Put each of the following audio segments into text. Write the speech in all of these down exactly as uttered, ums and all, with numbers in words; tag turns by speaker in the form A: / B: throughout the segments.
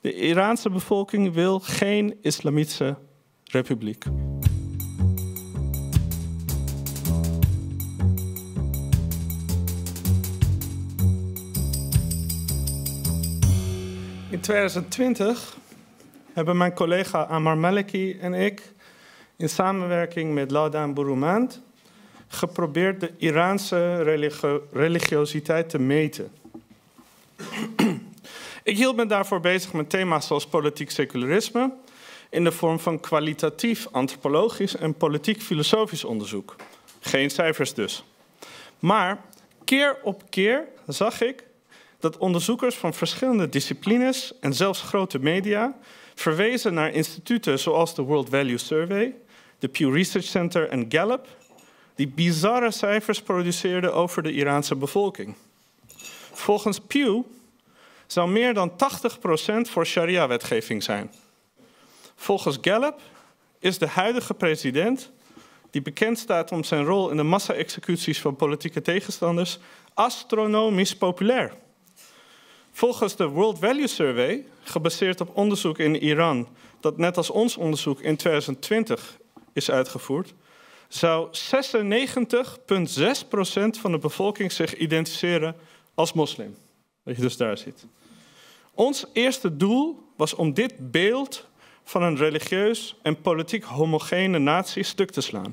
A: De Iraanse bevolking wil geen islamitische republiek. In tweeduizend twintig hebben mijn collega Ammar Maleki en ik in samenwerking met Ladan Bouroumand geprobeerd de Iraanse religio religiositeit te meten. Ik hield me daarvoor bezig met thema's zoals politiek secularisme in de vorm van kwalitatief antropologisch en politiek-filosofisch onderzoek. Geen cijfers dus. Maar keer op keer zag ik dat onderzoekers van verschillende disciplines en zelfs grote media verwezen naar instituten zoals de World Value Survey, de Pew Research Center en Gallup, die bizarre cijfers produceerden over de Iraanse bevolking. Volgens Pew zou meer dan tachtig procent voor sharia-wetgeving zijn. Volgens Gallup is de huidige president, die bekend staat om zijn rol in de massa-executies van politieke tegenstanders, astronomisch populair. Volgens de World Value Survey, gebaseerd op onderzoek in Iran, dat net als ons onderzoek in tweeduizend twintig is uitgevoerd, zou zesennegentig komma zes procent van de bevolking zich identificeren als moslim. Dat je dus daar ziet. Ons eerste doel was om dit beeld van een religieus en politiek homogene natie stuk te slaan.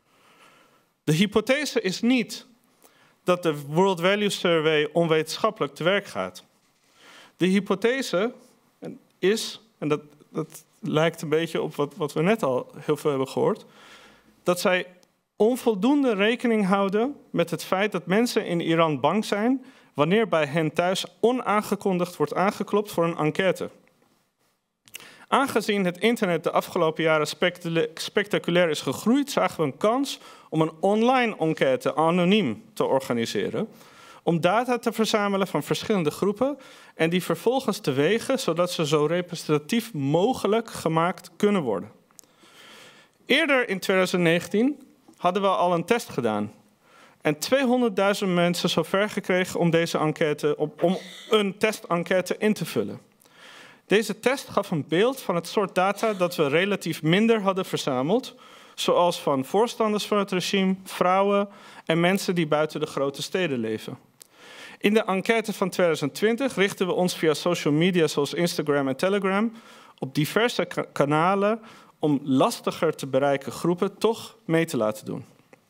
A: De hypothese is niet dat de World Value Survey onwetenschappelijk te werk gaat. De hypothese is, en dat, dat lijkt een beetje op wat, wat we net al heel veel hebben gehoord, dat zij onvoldoende rekening houden met het feit dat mensen in Iran bang zijn wanneer bij hen thuis onaangekondigd wordt aangeklopt voor een enquête. Aangezien het internet de afgelopen jaren spectaculair is gegroeid, zagen we een kans om een online enquête anoniem te organiseren, om data te verzamelen van verschillende groepen en die vervolgens te wegen, zodat ze zo representatief mogelijk gemaakt kunnen worden. Eerder in tweeduizend negentien hadden we al een test gedaan en tweehonderdduizend mensen zover gekregen om deze enquête, om een testenquête in te vullen. Deze test gaf een beeld van het soort data dat we relatief minder hadden verzameld, zoals van voorstanders van het regime, vrouwen en mensen die buiten de grote steden leven. In de enquête van tweeduizend twintig richten we ons via social media zoals Instagram en Telegram op diverse kanalen om lastiger te bereiken groepen toch mee te laten doen.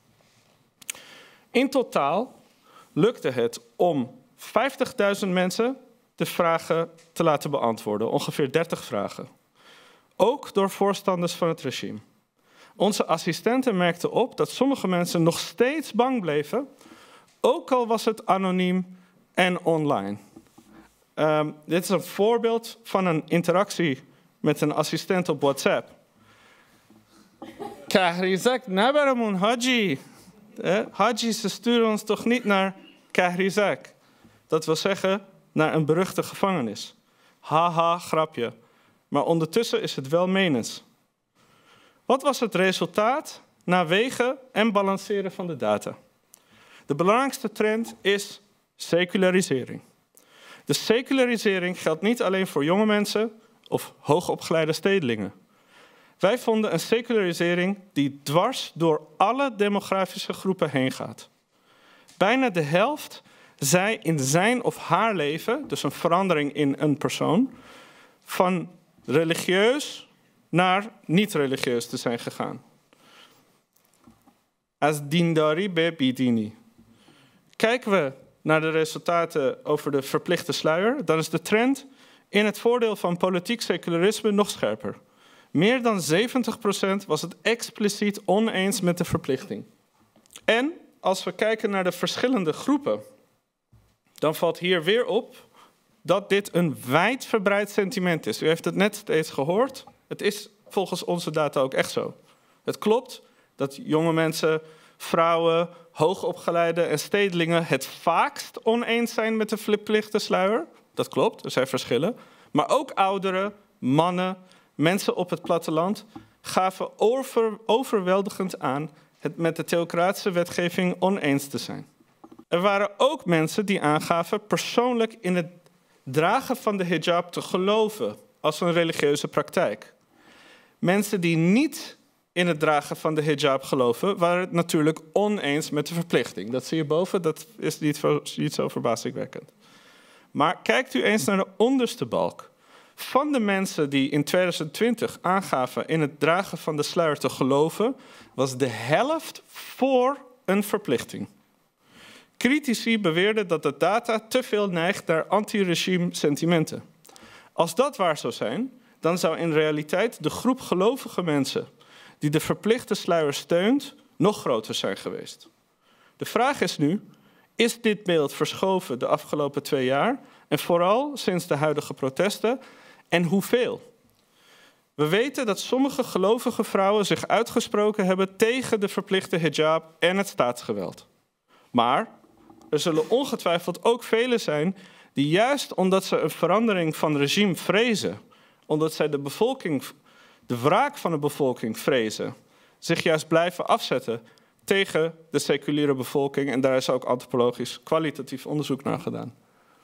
A: In totaal lukte het om vijftigduizend mensen de vragen te laten beantwoorden, ongeveer dertig vragen. Ook door voorstanders van het regime. Onze assistenten merkten op dat sommige mensen nog steeds bang bleven, ook al was het anoniem en online. Um, dit is een voorbeeld van een interactie met een assistent op WhatsApp. Kahrizak nabaramon haji. Eh, haji, ze sturen ons toch niet naar Kahrizak. Dat wil zeggen naar een beruchte gevangenis. Haha, grapje. Maar ondertussen is het wel menens. Wat was het resultaat na wegen en balanceren van de data? De belangrijkste trend is secularisering. De secularisering geldt niet alleen voor jonge mensen of hoogopgeleide stedelingen. Wij vonden een secularisering die dwars door alle demografische groepen heen gaat. Bijna de helft zei in zijn of haar leven, dus een verandering in een persoon, van religieus naar niet-religieus te zijn gegaan. As dindari be bidini. Kijken we naar de resultaten over de verplichte sluier, dan is de trend in het voordeel van politiek secularisme nog scherper. Meer dan zeventig procent was het expliciet oneens met de verplichting. En als we kijken naar de verschillende groepen, dan valt hier weer op dat dit een wijdverbreid sentiment is. U heeft het net steeds gehoord. Het is volgens onze data ook echt zo. Het klopt dat jonge mensen, vrouwen, hoogopgeleide en stedelingen het vaakst oneens zijn met de verplichte sluier. Dat klopt, er zijn verschillen. Maar ook ouderen, mannen, mensen op het platteland gaven over, overweldigend aan het met de theocratische wetgeving oneens te zijn. Er waren ook mensen die aangaven persoonlijk in het dragen van de hijab te geloven als een religieuze praktijk. Mensen die niet in het dragen van de hijab geloven, waren het natuurlijk oneens met de verplichting. Dat zie je boven, dat is niet, niet zo verbazingwekkend. Maar kijkt u eens naar de onderste balk. Van de mensen die in tweeduizend twintig aangaven in het dragen van de sluier te geloven, was de helft voor een verplichting. Critici beweerden dat de data te veel neigt naar anti-regime sentimenten. Als dat waar zou zijn, dan zou in realiteit de groep gelovige mensen die de verplichte sluier steunt, nog groter zijn geweest. De vraag is nu, is dit beeld verschoven de afgelopen twee jaar en vooral sinds de huidige protesten en hoeveel? We weten dat sommige gelovige vrouwen zich uitgesproken hebben tegen de verplichte hijab en het staatsgeweld. Maar er zullen ongetwijfeld ook velen zijn die juist omdat ze een verandering van regime vrezen, omdat zij de bevolking, de wraak van de bevolking vrezen, zich juist blijven afzetten tegen de seculiere bevolking. En daar is ook antropologisch kwalitatief onderzoek naar gedaan.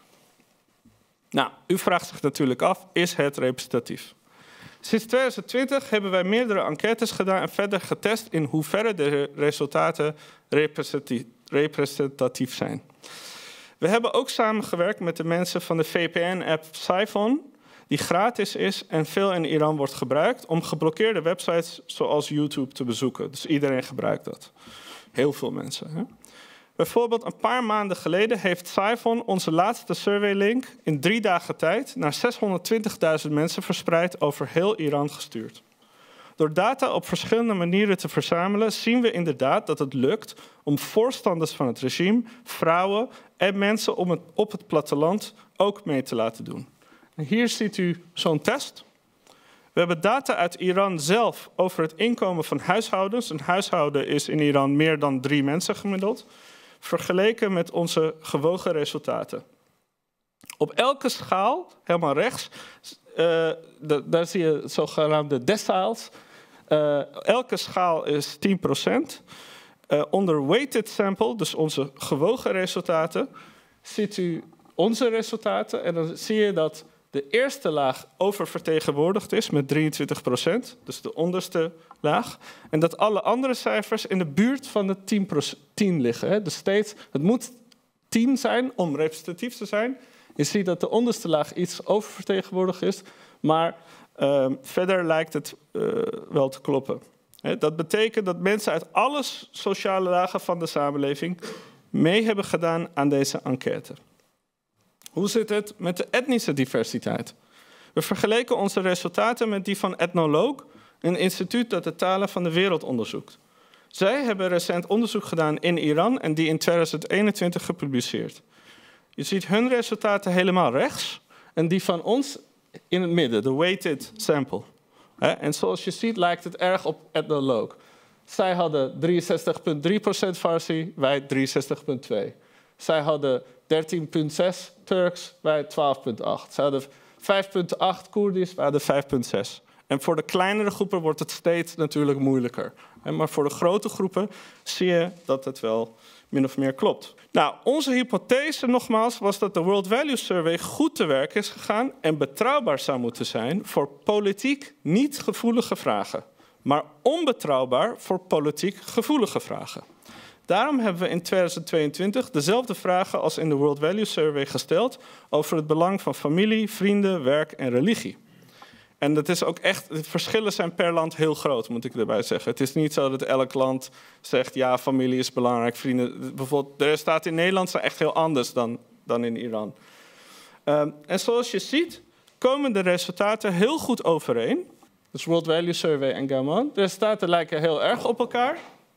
A: Nou, u vraagt zich natuurlijk af, is het representatief? Sinds tweeduizend twintig hebben wij meerdere enquêtes gedaan en verder getest in hoeverre de resultaten representatief, representatief zijn. We hebben ook samengewerkt met de mensen van de V P N-app Siphon, die gratis is en veel in Iran wordt gebruikt om geblokkeerde websites zoals YouTube te bezoeken. Dus iedereen gebruikt dat. Heel veel mensen. Hè? Bijvoorbeeld een paar maanden geleden heeft Siphon onze laatste surveylink in drie dagen tijd naar zeshonderdtwintigduizend mensen verspreid over heel Iran gestuurd. Door data op verschillende manieren te verzamelen zien we inderdaad dat het lukt om voorstanders van het regime, vrouwen en mensen om het, op het platteland ook mee te laten doen. En hier ziet u zo'n test. We hebben data uit Iran zelf over het inkomen van huishoudens. Een huishouden is in Iran meer dan drie mensen gemiddeld. Vergeleken met onze gewogen resultaten. Op elke schaal, helemaal rechts, uh, de, daar zie je zogenaamde deciles. Uh, elke schaal is tien procent. Uh, onder weighted sample, dus onze gewogen resultaten, ziet u onze resultaten. En dan zie je dat de eerste laag oververtegenwoordigd is met drieëntwintig procent, dus de onderste laag. En dat alle andere cijfers in de buurt van de tien liggen. Hè. Dus steeds, het moet tien zijn om representatief te zijn. Je ziet dat de onderste laag iets oververtegenwoordigd is, maar uh, verder lijkt het uh, wel te kloppen. Hè, dat betekent dat mensen uit alle sociale lagen van de samenleving mee hebben gedaan aan deze enquête. Hoe zit het met de etnische diversiteit? We vergeleken onze resultaten met die van Ethnoloog, een instituut dat de talen van de wereld onderzoekt. Zij hebben recent onderzoek gedaan in Iran en die in tweeduizend eenentwintig gepubliceerd. Je ziet hun resultaten helemaal rechts en die van ons in het midden, de weighted sample. En zoals je ziet lijkt het erg op Ethnoloog. Zij hadden drieënzestig komma drie procent Farsi, wij drieënzestig komma twee. Zij hadden dertien komma zes Turks, wij twaalf komma acht. Zij hadden vijf komma acht Koerdisch, wij hadden vijf komma zes. En voor de kleinere groepen wordt het steeds natuurlijk moeilijker. Maar voor de grote groepen zie je dat het wel min of meer klopt. Nou, onze hypothese nogmaals was dat de World Value Survey goed te werk is gegaan en betrouwbaar zou moeten zijn voor politiek niet gevoelige vragen, maar onbetrouwbaar voor politiek gevoelige vragen. Daarom hebben we in tweeduizend tweeëntwintig dezelfde vragen als in de World Value Survey gesteld over het belang van familie, vrienden, werk en religie. En dat is ook echt, de verschillen zijn per land heel groot, moet ik erbij zeggen. Het is niet zo dat elk land zegt, ja, familie is belangrijk, vrienden. Bijvoorbeeld, de resultaten in Nederland zijn echt heel anders dan, dan in Iran. Um, en zoals je ziet, komen de resultaten heel goed overeen. Dus World Value Survey en Gammon. De resultaten lijken heel erg op elkaar.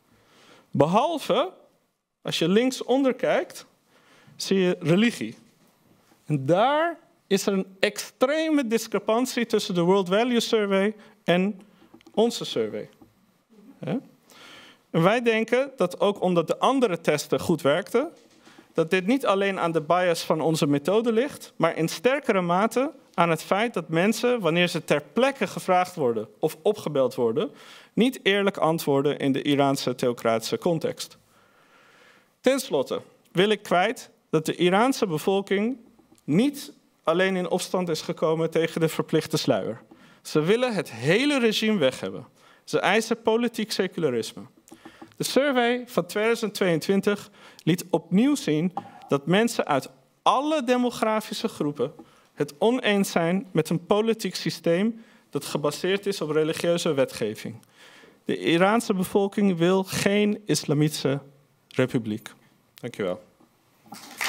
A: Behalve, als je linksonder kijkt, zie je religie. En daar is er een extreme discrepantie tussen de World Value Survey en onze survey. Ja? En wij denken dat ook omdat de andere testen goed werkten, dat dit niet alleen aan de bias van onze methode ligt, maar in sterkere mate aan het feit dat mensen, wanneer ze ter plekke gevraagd worden of opgebeld worden, niet eerlijk antwoorden in de Iraanse theocratische context. Ten slotte wil ik kwijt dat de Iraanse bevolking niet alleen in opstand is gekomen tegen de verplichte sluier. Ze willen het hele regime weg hebben. Ze eisen politiek secularisme. De survey van tweeduizend tweeëntwintig liet opnieuw zien dat mensen uit alle demografische groepen het oneens zijn met een politiek systeem dat gebaseerd is op religieuze wetgeving. De Iraanse bevolking wil geen islamitische republiek. Dank je wel.